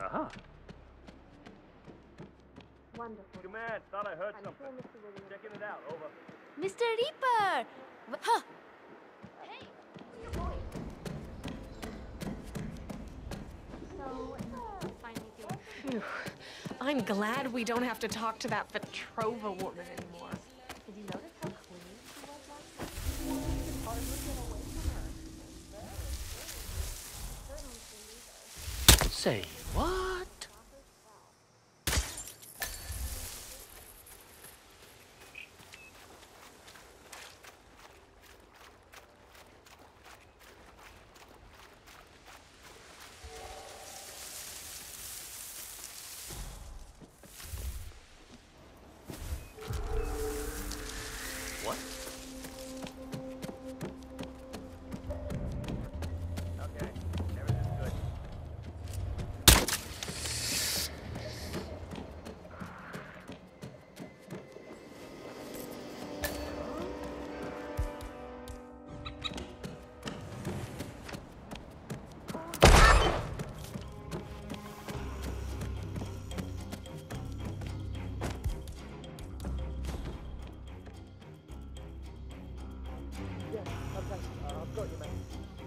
Ah. Wonderful. Command, thought I heard I'm something. sure Mr. Williams. Checking it out, over. Mr. Reaper! Huh. Hey, where are you going? So, finally feeling. Phew. I'm glad we don't have to talk to that Petrova woman anymore. Did you notice how clean she was last night? You could hardly get away from her. Certainly for me, though. Say what? What? Okay, everything's good. Yeah, okay, I've got you, mate.